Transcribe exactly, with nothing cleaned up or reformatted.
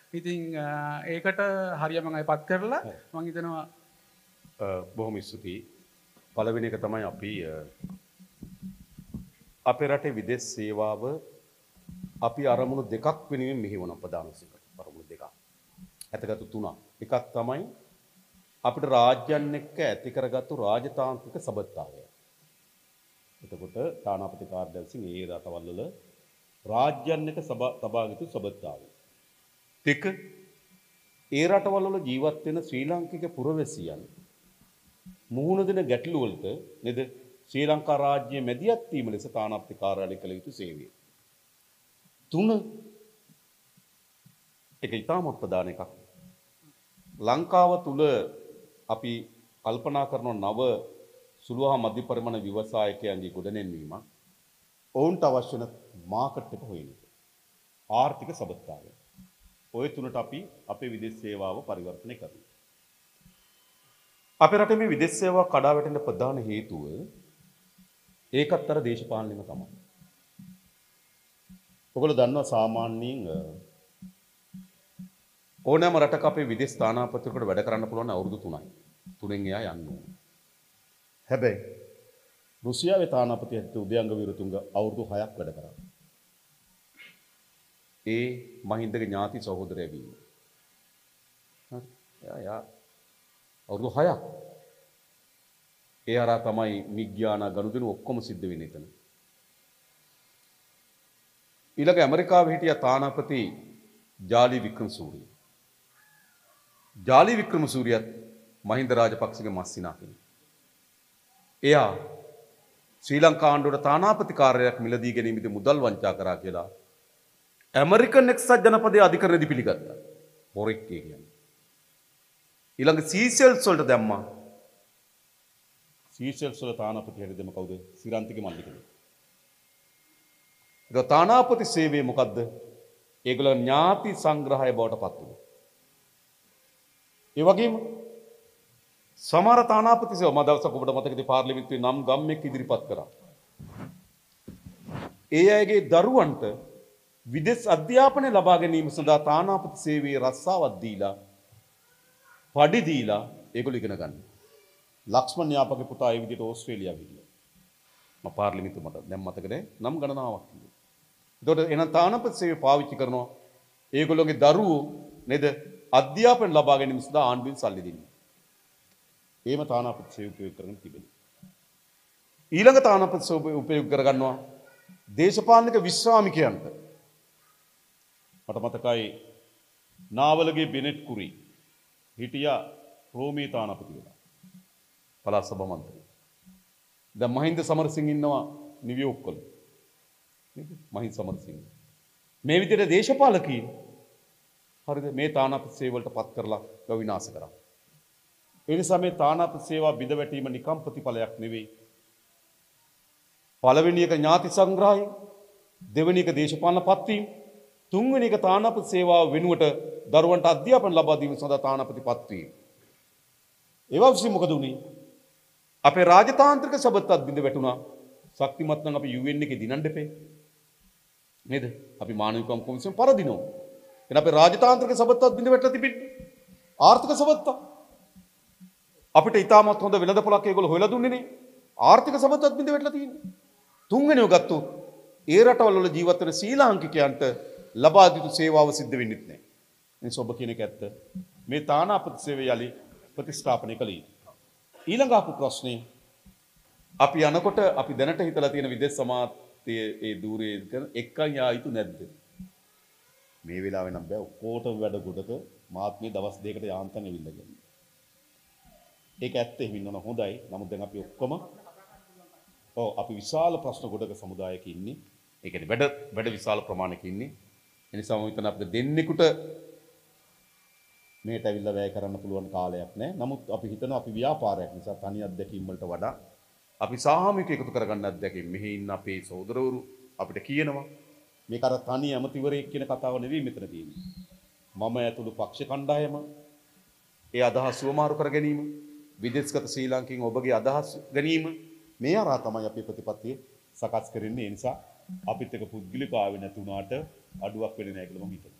ඉතින් ඒකට හරිය මම අයපත් කරලා මම හිතනවා බොහොම ස්තුතියි. පළවෙනි එක තමයි අපි අපේ රටේ විදේශ සේවාව අපි අරමුණු දෙකක් වෙනුවෙන් මෙහෙවන ප්‍රධාන සිකට අරමුණු දෙකක්. ඇතගත්තු තුනක්. එකක් තමයි අපිට රාජ්‍යයන් එක්ක ඇති කරගත්තු රාජතාන්ත්‍රික සබඳතාවය. එතකොට තානාපති කාර්යාලය විසින් ඒ රටවල් වල රාජ්‍යයන් එක්ක තබාගත්තු සබඳතාවය. දෙක ඒ රටවල් වල ජීවත් වෙන ශ්‍රී ලාංකික පුරවැසියන් මුහුණ දෙන ගැටලු වලට නේද ශ්‍රී ලංකා රාජ්‍යයේ මැදිහත් වීම ලෙස තානාපති කාර්යාලය කළ යුතු සේවය. තුන ඒක ඉතාමත් ප්‍රධාන එකක්. ලංකාව තුල අපි කල්පනා කරන නව සුළු හා මධ්‍ය පරිමාණ ව්‍යවසායකයන්ගේ ගොඩනැන්වීම ඔවුන්ට අවශ්‍ය වෙන මාකට් එක හොයන එක. ආර්ථික සබඳතාවය. ඔය තුනට අපි අපේ විදේශ සේවාව පරිවර්තනය කරනවා. අපේ රටේ මේ විදේශ සේවාව කඩා වැටෙන්න ප්‍රධාන හේතුව ඒකත් අර දේශපාලනයම තමයි. ඔයගොල්ලෝ දන්නවා සාමාන්‍යයෙන් ඕනෑම රටක අපේ විදේශ ස්ථානාපතිවරයෙකුට වැඩ කරන්න පුළුවන් අවුරුදු තුනයි. තුනෙන් එහා යන්න ඕන. හැබැයි රුසියාවේ තානාපති ඇත්ත උදයංග විරතුංග අවුරුදු හයක් වැඩ කරා. ඒ මහින්දගේ ඥාති සහෝදරයා වීම. හරි. යා යා අවුරුදු හයක්. ඒ හරහා තමයි විඥාන ගනුදෙනු ඔක්කොම සිද්ධ වෙන්නේ එතන. ඊළඟ ඇමරිකාවේ හිටිය තානාපති ජාලි වික්‍රමසූරිය. ජාලි වික්‍රමසූරියත් මහින්ද රාජපක්ෂගේ මස්සිනා කෙනෙක්. එයා ශ්‍රී ලංකා ආණ්ඩුවට තානාපති කාර්යයක් මිලදී ගැනීමේදී මුදල් වංචා කරා කියලා ඇමරිකන් එක්සත් ජනපදයේ අධිකරණයේදී පිළිගත්තා. හොරෙක් කියන්නේ. ඊළඟ සීසෙල්ස් වලට දැම්මා. සීසෙල්ස් වල තානාපති හැරිදෙම කවුද? සිරන්තිගේ මල්ලි කෙනෙක්. ඒක තානාපති සේවය මොකද්ද? ඒගොල්ලෝ ඥාති සංග්‍රහය බවට පත් වුණා. ඒ වගේම සමහර තානාපති සේව මම දවසක් ඔබට මතකදී පාර්ලිමේන්තුවේ නම් ගම්මෙක් ඉදිරිපත් කරා. ඒ අයගේ දරුවන්ට විදේශ අධ්‍යාපනය ලබා ගැනීම සඳහා තානාපති සේවයේ රස්සාවක් දීලා පඩි දීලා ඒගොල්ලෝ ඉගෙන ගන්න. ලක්ෂ්මන් යාපගේ පුතා ඒ විදිහට ඕස්ට්‍රේලියාව ගිහිල්ලා. මම පාර්ලිමේන්තුව මට දැන් මතක නැහැ නම් ගණනාවක් කිව්වා. ඒතකොට එන තානාපති සේවය පාවිච්චි කරනවා ඒගොල්ලෝගේ දරුවෝ නේද අධ්‍යාපනය ලබා ගැනීම සඳහා ආණ්ඩුවෙන් සල්ලි දෙන්නේ. එහෙම තානාපති සේවය උපයෝග කරගෙන තිබෙනවා. ඊළඟ තානාපති සේවය උපයෝග කරගන්නවා දේශපාලනික විශ්‍රාමිකයන්ට. මට මතකයි නාවලගේ බෙනෙට් කුරි හිටියා රෝමේ තානාපති වෙලා. පළාත් සභා මන්ත්‍රී. දැන් මහින්ද සමරසිංහ ඉන්නවා නිව්යෝක් වල. නේද? මහින්ද සමරසිංහ. මේ විදිහට දේශපාලකීන් හරිද මේ තානාපති සේවය වලට පත් කරලා ගව විනාශ කරා. ඒ නිසා මේ තානාපති සේවා බිඳ වැටීම නිකම් ප්‍රතිඵලයක් නෙවෙයි. පළවෙනි එක ඥාති සංග්‍රහය, දෙවෙනි එක දේශපාලන පත්වීම, තුන්වෙනි එක තානාපති සේවාව වෙනුවට දරුවන්ට අධ්‍යාපන ලබා දීම සඳහා තානාපති පත්වීම. ඒවා විසින් මොකද වුනේ? අපේ රාජතාන්ත්‍රික සබඳතාවත් බිඳ වැටුණා. ශක්තිමත් නම් අපි යූ එන් එකේ දිනන්න දෙපේ. නේද? අපි මානවිකම් කොමිසම පරදිනවා. එහෙනම් අපේ රාජතාන්ත්‍රික සබඳතාවත් බිඳ වැටලා තිබෙන්නේ. ආර්ථික සබඳතාව අපිට ඉතාමත් හොඳ වෙළඳපොළක් ඒගොල්ලෝ හොයලා දුන්නේ නේ. ආර්ථික සබඳතාවත් බිඳ වැටලා තියෙන්නේ. තුන්වෙනිව ගත්තොත් ඒ රටවල් වල ජීවත් වෙන ශ්‍රී ලාංකිකයන්ට ලබා දීතු සේවාව සිද්ධ වෙන්නේ නැහැ. එනිසා ඔබ කියන එක ඇත්ත. මේ තානාපති සේවය යලි ප්‍රතිස්ථාපනය කළ යුතුයි. ඊළඟ ආපු ප්‍රශ්නේ අපි යනකොට අපි දැනට හිතලා තියෙන විදේශ සමාජයේ ඒ দূරේ එක්කන් යා යුතු නැද්ද? මේ වෙලාවේ නම් බෑ ඔක්කොටම වැඩ ගොඩක මාත් මේ දවස් දෙකකට යාන්තම් ඇවිල්ලා ගියා. ඒක ඇත්ත එහෙම ඉන්නවනම් හොඳයි. නමුත් දැන් අපි ඔක්කොම ඔව් අපි විශාල ප්‍රශ්න ගොඩක සමුදායක ඉන්නේ. ඒ කියන්නේ වැඩ වැඩ විශාල ප්‍රමාණයක ඉන්නේ. ඒ නිසා මම හිතනවා අපිට දෙන්නෙකුට මේට ඇවිල්ලා වැය කරන්න පුළුවන් කාලයක් නැහැ. නමුත් අපි හිතනවා අපි ව්‍යාපාරයක් නිසා තනි අත්දැකීම් වලට වඩා අපි සාමූහික එකතු කරගන්න අත්දැකීම් මෙහි ඉන්න අපේ සහෝදරවරු අපිට කියනවා මේක අර තනි ඇමතිවරයෙක් කියන කතාව නෙවෙයි මෙතන තියෙන්නේ. මම ඇතුළු පක්ෂ කණ්ඩායම ඒ අදහස් සුවමාරු කර ගැනීම විදේශගත ශ්‍රී ලාංකිකයන් ඔබගේ අදහස් ගැනීම මේ අරහා තමයි අපේ ප්‍රතිපත්තිය සකස් කරන්නේ. ඒ නිසා අපිත් එක පුද්ගලික ආවෙ නැතුණාට අඩුවක් වෙන්නේ නැහැ කියලා මම හිතනවා.